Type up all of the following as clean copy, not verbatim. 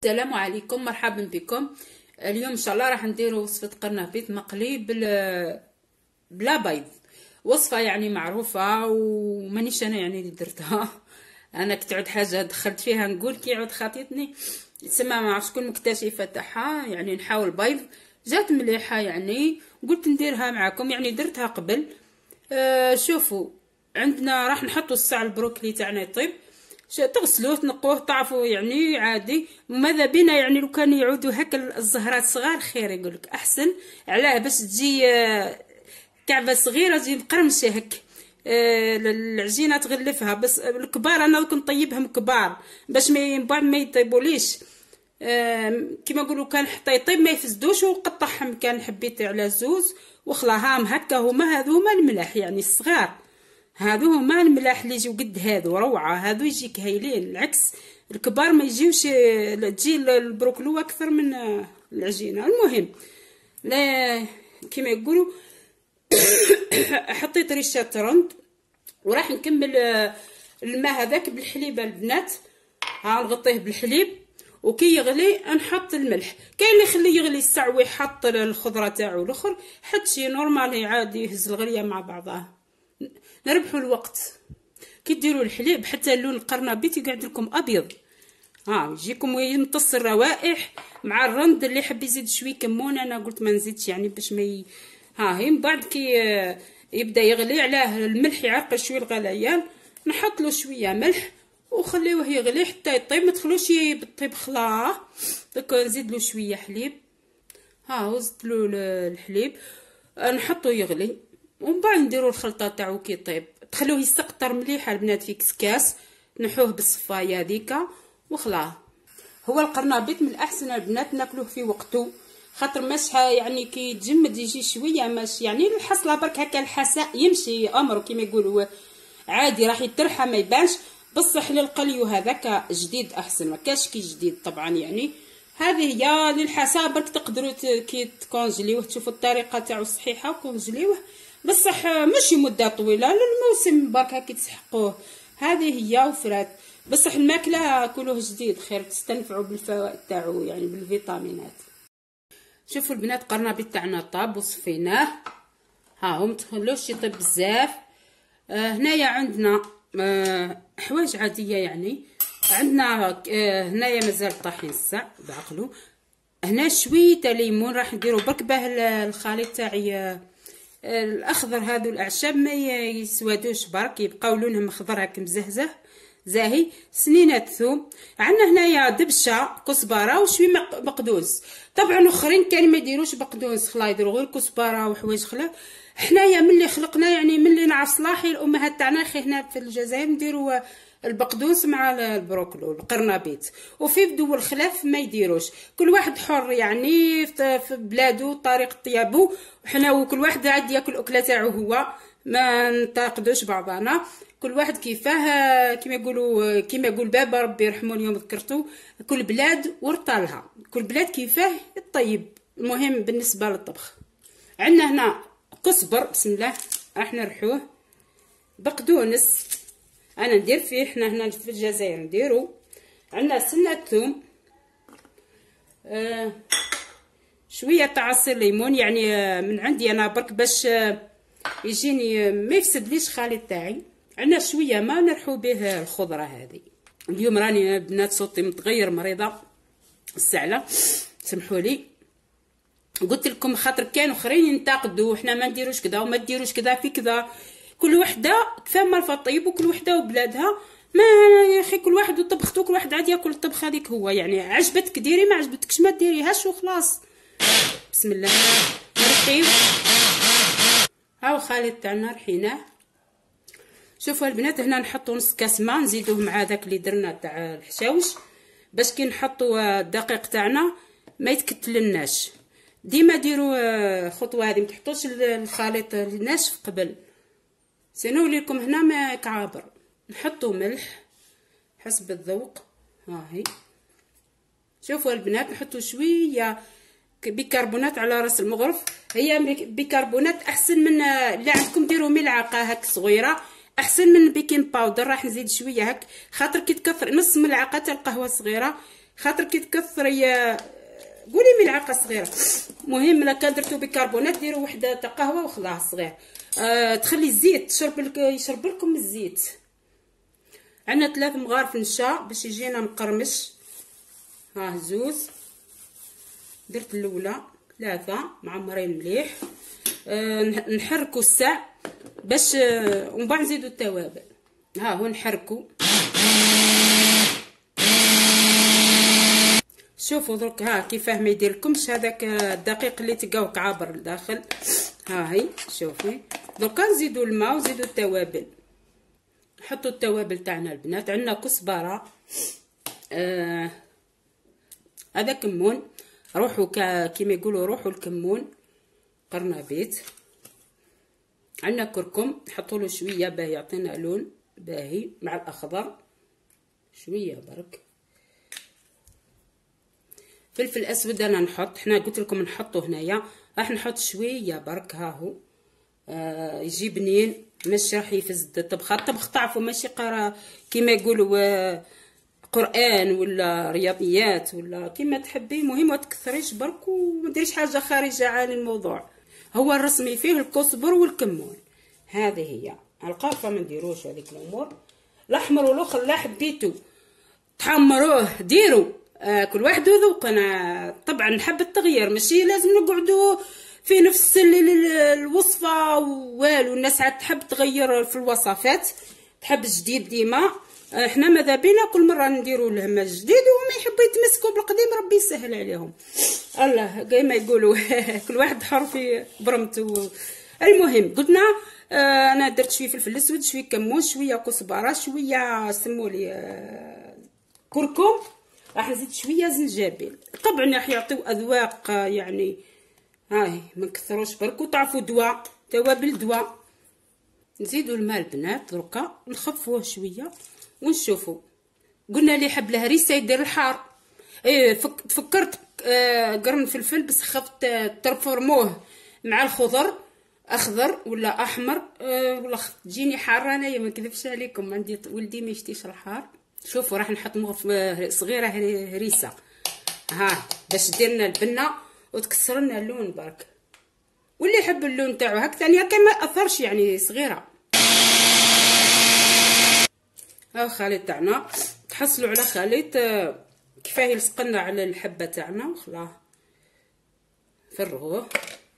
السلام عليكم، مرحبا بكم. اليوم ان شاء الله راح نديروا وصفه قرنبيط مقلي بلا بيض. وصفه يعني معروفه ومانيش انا يعني اللي درتها. انا كنت عود حاجه دخلت فيها نقول كي عود خاطيتني تسمى ما عرفتش شكون مكتشفه تاعها، يعني نحاول بيض جات مليحه، يعني قلت نديرها معكم، يعني درتها قبل. شوفوا عندنا راح نحطوا الساع البروكلي تاعنا يطيب، تغسلوه تنقوه تعرفوا يعني عادي. وماذا بينا يعني لو كان يعودوا هكا الزهرات صغار خير، يقولك احسن علاه باش تجي كعبه صغيره تجي مقرمشه هك. العجينه تغلفها، بس الكبار انا دوك نطيبهم كبار باش من بعد ما يطيبوليش. كيما نقولوا كان حتى يطيب ما يفسدوش، وقطعهم كان حبيت على زوز وخلاهم هكا. هما هذو هما الملاح يعني الصغار، هادو هما الملاح اللي يجيو قد هادو روعه، هادو يجيك هايلين. العكس الكبار ما يجيوش، تجي البروكلو اكثر من العجينه. المهم لا كيما يقولوا حطيت ريشه رند، وراح نكمل الماء هذاك بالحليب البنات. ها نغطيه بالحليب، وكي يغلي نحط الملح. كاين اللي يخليه يغلي الساع ويحط الخضره تاعو الاخر، حط شي نورمال هي يهز الغليه مع بعضها، نربحوا الوقت. كي ديروا الحليب حتى اللون القرنبيط يقعد لكم ابيض، يجيكم يمتص الروائح مع الرند. اللي حب يزيد شويه كمون، انا قلت ما نزيدش يعني باش ما هي من بعد كي يبدا يغلي علاه الملح يعرقل شويه الغليان، نحط له شويه ملح وخليوه يغلي حتى يطيب. ما تخلوش بالطيب خلاه، دوك نزيد له شويه حليب. وزدت له الحليب نحطه يغلي، ومن بعد نديروا الخلطه تاعو كي يطيب. تخلوه يسقطر مليح البنات في كسكاس، نحوه بالصفايه هذيك وخلاه. هو القرنبيط من الاحسن البنات ناكلوه في وقته، خاطر ماش يعني كي يتجمد يجي شويه ماش يعني الحصله برك هكا الحساء يمشي امره كيما يقولوا عادي، راح يترحى ما يبانش. بصح للقليو هذاك جديد احسن، ما كاش كي جديد طبعا. يعني هذه هي للحساء برك تقدروا كي تكونجليوه، تشوفوا الطريقه تاعو صحيحه وكونجليوه، بصح ماشي مده طويله للموسم برك كي تسحقوه. هذه هي وفرات. بصح الماكله كلوه جديد خير، تستنفعوا بالفوائد تاعو يعني بالفيتامينات. شوفوا البنات قرنبيط تاعنا طاب وصفيناه، ها متخلوش يطيب بزاف. هنايا عندنا حوايج عاديه، يعني عندنا هنايا مازال طاحين الساع بعقلو. هنا شويه ليمون راح نديرو برك باه الخليط تاعي الاخضر. هذو الاعشاب ما يسودوش برك، يبقاو لونهم خضر هكا مزهزه زاهي. سنينه ثوم، عندنا هنايا دبشه كزبره وشويه بقدونس. طبعا اخرين كانوا ما يديروش بقدونس، خلا يديروا غير كزبره وحوايج خلا. حنايا ملي خلقنا يعني ملي نعرف صلاحي الامهات تاعنا خي هنا في الجزائر نديروا البقدونس مع البروكلو القرنبيط، وفي دول الخلاف ما يديروش. كل واحد حر يعني في بلادو طريقه طيابو، وحنا وكل واحد عاد ياكل اكله تاعو هو، ما ننتقدوش بعضنا. كل واحد كيفاه كيما يقولوا، كيما يقول بابا ربي يرحمه اليوم ذكرته، كل بلاد ورطالها، كل بلاد كيفاه الطيب. المهم بالنسبه للطبخ عندنا هنا كزبر، بسم الله راح نرحوه. بقدونس انا ندير فيه، حنا هنا في الجزائر نديرو. عندنا سنه ثوم، شويه تاع عصير ليمون يعني من عندي انا برك باش يجيني ما يفسدليش خليط تاعي. عندنا شويه ما نرحو به الخضره هذه. اليوم راني بنات صوتي متغير، مريضه السعله سمحوا لي. قلت لكم خاطر كانوا اخرين ينتقدوا احنا ما نديروش كذا وما ديروش كذا في كذا، كل وحده كيف ما الفطيب وكل وحده وبلادها. ما يا اخي كل واحد وطبخته، كل واحد عاد ياكل الطبخه هذيك هو، يعني عجبتك ديري ما عجبتكش ما ديريهاش وخلاص. بسم الله نرحيو. هاو خليط تاعنا رحيناه. شوفوا البنات هنا نحطوا نص كاس ماء نزيدوه مع داك اللي درنا تاع الحشاوش، باش كي نحطوا الدقيق تاعنا ما يتكتلناش. ديما ديروا الخطوه هذه، ما تحطوش الخليط الناشف قبل سينو ليكم هنا ما كعابر. نحطوا ملح حسب الذوق. هاهي شوفوا البنات نحطوا شويه بيكربونات على راس المغرف. هي بيكربونات احسن من اللي عندكم، ديروا ملعقه هك صغيره احسن من بيكين باودر. راح نزيد شويه هك خاطر كي تكثر نص ملعقه تاع القهوه الصغيره خاطر كي تكثري قولي ملعقه صغيره. مهم الا كان درتو بيكربونات ديروا وحده تاع قهوه وخلاص صغير. تخلي الزيت يشرب لكم الزيت. عندنا 3 مغارف نشا باش يجينا مقرمش. ها زوز، درت الاولى 3 معمرين مليح. نحركوا الساع باش ومن بعد نزيدوا التوابل. ها هو نحركوا. شوفوا درك ها كيفاه ما يدير لكمش هذاك الدقيق اللي تلقاوه كعابر لداخل. ها هي شوفي دركا نزيدوا الماء ونزيدوا التوابل. نحطوا التوابل تاعنا البنات. عندنا كزبره، هذا كمون، روحوا كيما يقولوا روحوا الكمون، قرنبيط. عندنا كركم نحطوا له شويه باه يعطينا لون باهي مع الاخضر، شويه برك. فلفل اسود انا نحط، حنا قلت لكم نحطوا هنايا، راح نحط شويه برك. ها هو يجي بنين، ماشي راح يفز الطبخه. الطبخ تعرفوا ماشي قرا كيما يقولوا قران ولا رياضيات ولا كيما تحبي. مهم ما تكثريش برك وما ديريش حاجه خارجه عن الموضوع. هو الرسمي فيه الكزبر والكمون، هذه هي. القرفه ما نديروش هذيك الامور. الاحمر والاخر لا حبيتو تحمروه ديروا، كل واحد وذوق. انا طبعا نحب التغيير، ماشي لازم نقعدوا في نفس الوصفه والو. الناس عاد تحب تغير في الوصفات، تحب جديد ديما. احنا ماذا بينا كل مره نديروا لهم جديد، وهم يحبوا يتمسكوا بالقديم ربي يسهل عليهم. الله كيما يقولوا كل واحد حر في برمته. المهم قلنا انا درت شويه فلفل اسود، شويه كمون، شويه كزبره، شويه سمولي كركم، راح نزيد شويه زنجبيل. طبعا راح يعطيو اذواق يعني. هاي ما نكثروش برك، وتعرفوا دواء توابل دواء. نزيدوا الماء البنات دركا نخفوه شويه ونشوفوا. قلنا اللي يحب الهريسه يدير الحار. تفكرت قرن فلفل بس خفت ترفرموه مع الخضر اخضر ولا احمر ولا تجيني حاره. انايا ما نكذبش عليكم، عندي ولدي ما يشتيش الحار. شوفوا راح نحط مغرف صغيره هريسه ها باش دير لنا البنه وتكسر لنا اللون برك. واللي يحب اللون تاعو هكا ثاني هكا ما اثرش يعني صغيره. ها الخليط تاعنا تحصلوا على خليط كفايه يلصقنا على الحبه تاعنا وخلاه فرغوه.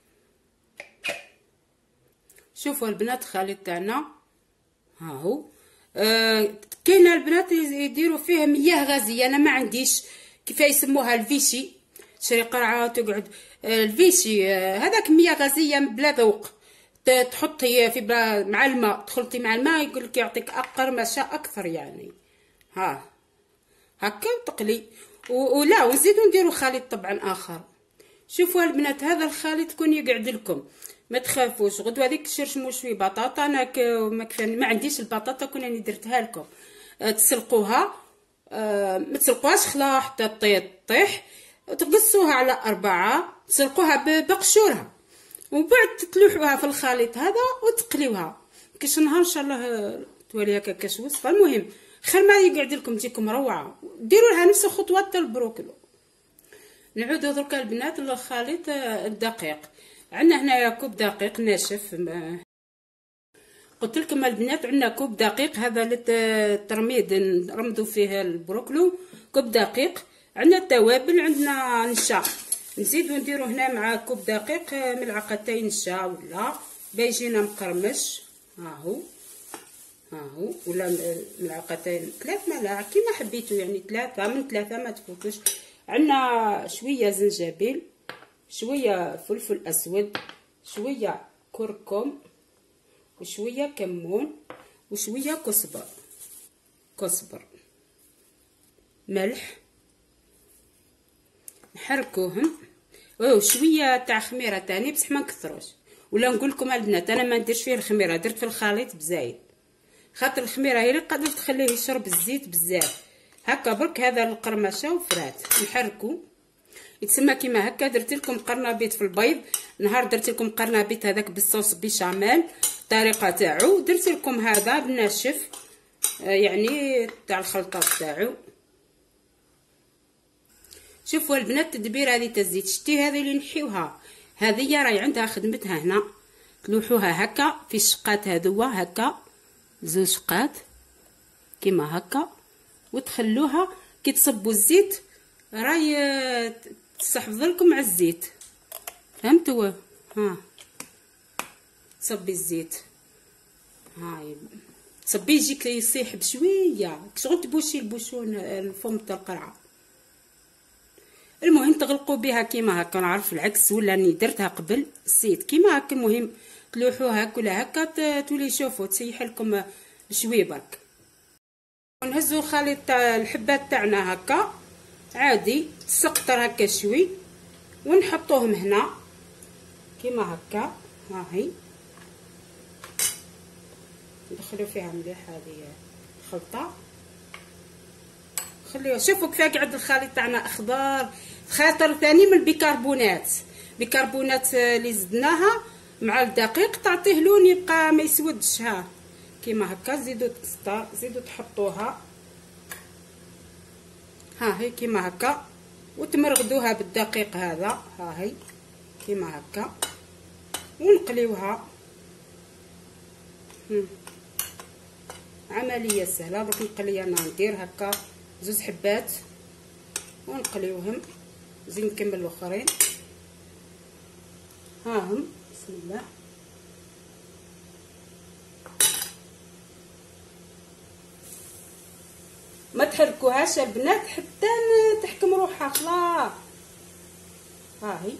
شوفوا البنات الخليط تاعنا ها هو. كاين البنات يديروا فيه مياه غازيه، انا ما عنديش. كيفاه يسموها الفيشي، تشري قرعه تقعد الفيشي هذاك مياه غازيه بلا ذوق. تحطي في مع الماء، تخلطي مع الماء يقول لك يعطيك قرمشه اكثر يعني. ها هكا وتقلي ولا ونزيدو نديرو خليط طبعا اخر. شوفوا البنات هذا الخليط كون يقعد لكم، ما تخافوش. غدوه هذيك شرشموا شويه بطاطا، انا ما كفاني ما عنديش البطاطا كون راني درتها لكم. تسلقوها ما تسلقوهاش خلا حتى طيح، تقصوها على 4، تسلقوها بقشورها ومن بعد تلوحوها في الخليط هذا وتقليوها. كاش نهار ان شاء الله تولي هكا كاش وصفه. المهم خير ما يقعد لكم تجيكم روعه. ديروا لها نفس الخطوات تاع البروكلو. نعودوا دركا البنات للخليط الدقيق. عندنا هنايا كوب دقيق ناشف. قلت لكم البنات عندنا كوب دقيق هذا للترميد نرمدوا فيه البروكلو. كوب دقيق. عندنا التوابل، عندنا نشا نزيدو نديرو هنا مع كوب دقيق ملعقتين نشا ولا بايجينا مقرمش. ها هو ولا ملعقتين 3 ملاعق كيما حبيتو يعني 3 من 3 ما تفوتوش. عندنا شويه زنجبيل، شويه فلفل اسود، شويه كركم، وشويه كمون، وشويه كزبر، ملح. نحركوهم وشويه تاع خميره تاني بصح ما نكثروش. ولا نقول لكم البنات انا ما نديرش فيه الخميره، درت في الخليط بزايد خاطر الخميره هي اللي قادر تخليه يشرب الزيت بزاف. هكا برك هذا القرمشه وفرات نحركو يتسمى كيما هكا. درت لكم قرنبيط في البيض، نهار درت لكم قرنبيط هذاك بالصوص بيشاميل الطريقه تاعو. درت لكم هذا بالناشف يعني تاع الخلطه تاعو. شوفوا البنات التدبير هذه تاع الزيت، شتي هذه اللي نحيوها، هذه راهي عندها خدمتها هنا. تلوحوها هكا في الشقات هذوا هكا، زوج شقات كيما هكا، وتخلوها كي تصبوا الزيت راهي تحفظ لكم على الزيت، فهمتوا؟ ها تصبي الزيت، هاي تصبيه يجيك يصيح بشويه شغل تبوشي البوشون الفم تاع القرعه. المهم تغلقوا بها كيما هكا، نعرف العكس ولا راني درتها قبل الزيت كيما هكا. المهم تلوحوها كلها هكا تولي شوفوا تسيح لكم بشويه برك. ونهزوا الخليط تاع الحبات تاعنا هكا عادي تسقطر هكا شوي، ونحطوهم هنا كيما هكا. ها هي ندخلوا فيها مليح هذه الخلطه، خليوها. شوفوا كيف قعد الخليط تاعنا اخضر. خاطر ثاني من البيكربونات، بيكربونات اللي زدناها مع الدقيق تعطيه لون يبقى ما يسودش. ها كيما هكا زيدوا تحطوها، ها هي كيما هكا، وتمرغدوها بالدقيق هذا. ها هي كيما هكا، ونقليوها. عمليه سهله. دوك نقلي انا ندير هكا زوج حبات ونقليوهم، نزيد نكمل الاخرين. ها هم بسم الله. ما تحركوهاش البنات حتى تحكم روحها خلاص. ها هي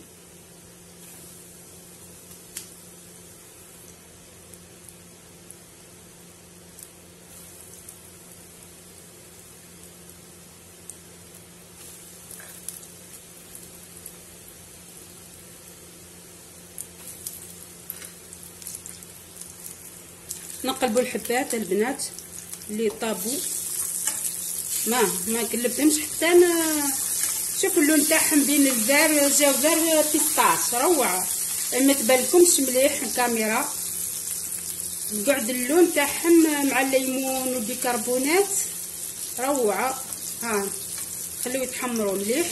نقلبوا الحبات البنات اللي طابوا، ما قلبتهمش حتى شوفوا اللون تاعهم بين الزار جاو زار بيستاش روعه. ما تبانلكمش مليح الكاميرا، قعد اللون تاعهم مع الليمون والبيكربونات روعه. ها خليو يتحمروا مليح.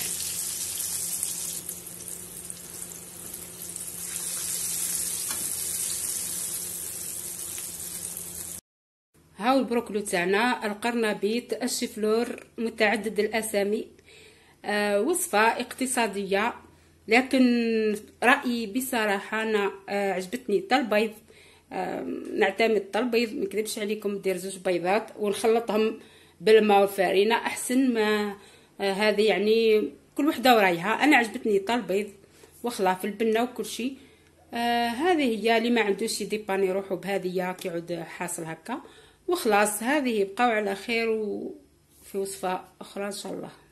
هاو البروكلو تاعنا، القرنبيط، الشيفلور متعدد الاسامي. وصفه اقتصاديه، لكن رايي بصراحه انا عجبتني تاع البيض. نعتمد تاع البيض، ما نكذبش عليكم، ندير زوج بيضات ونخلطهم بالماء والفارينه احسن ما هذه. يعني كل وحده ورايها. انا عجبتني تاع البيض وخلا في البنه وكل شيء. هذه هي اللي ما عندوش يديباني روحو بهذه كيعود حاصل هكا وخلاص. هذه بقاو على خير وفي وصفه اخرى ان شاء الله.